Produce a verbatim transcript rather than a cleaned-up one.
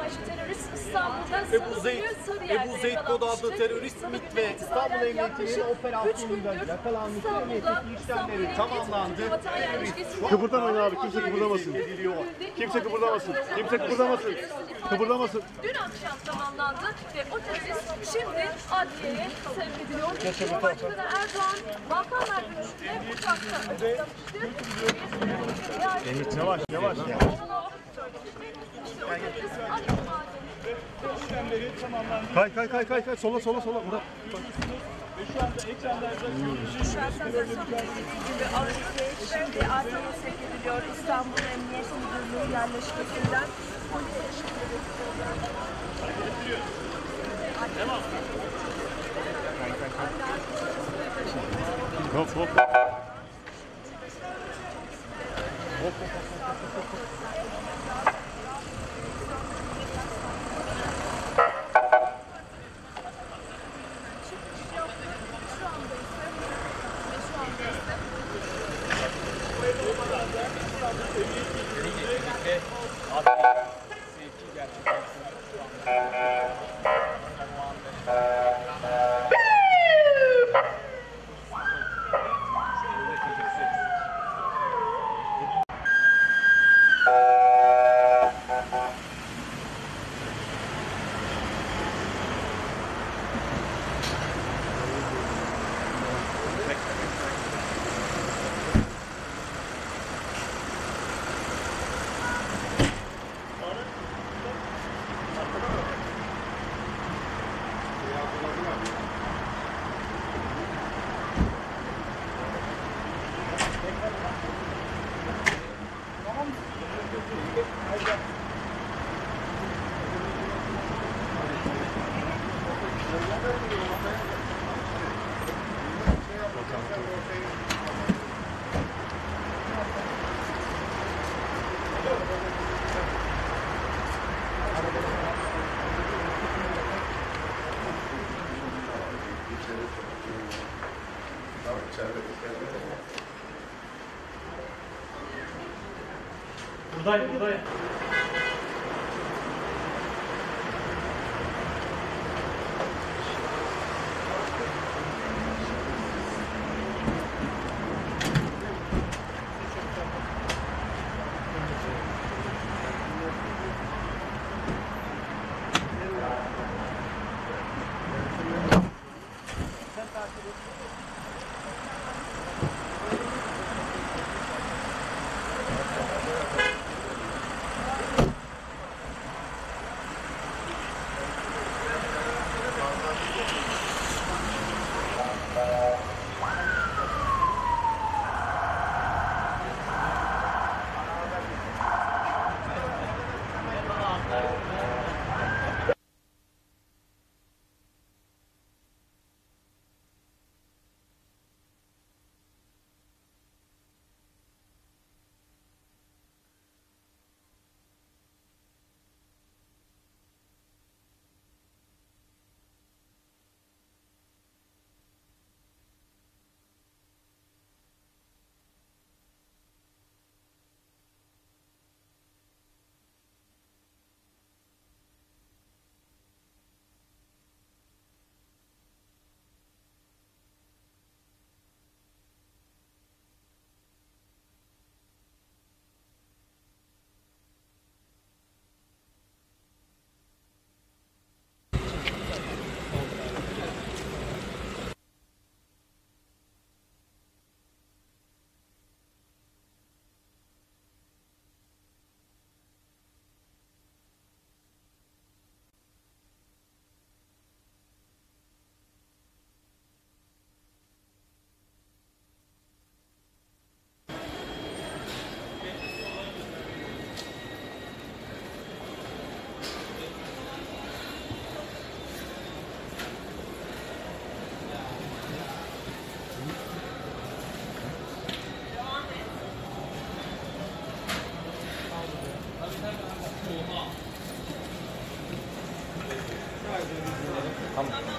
DAEŞ terörist İstanbul'da Ebu Zeyd, Ebu Zeyd kod adlı terörist MİT ve İstanbul Emniyeti'nin operasyonuyla yakalanmış emniyetindeki işlemleri tamamlandı. Kıpırdamayın abi, kimse kıpırdamasın. Kimse kıpırdamasın, kimse kıpırdamasın. Kıpırdamasın. Dün akşam tamamlandı ve o terörist şimdi adliyeye sevk ediliyor. Cumhurbaşkanı Erdoğan, Balkanlar görüşünde uçakta açıklamıştı. Yavaş, yavaş. Kay kay kay kay kay sola sola sola Murat. Ve şu anda ekranlarda gördüğünüz gibi Şimdi Adana'ya sevk ediliyor. İstanbul Emniyet Müdürlüğü yerleşkesinden polis. Devam. Hop hop. Hop hop. Buradayım, buradayım. Tamam.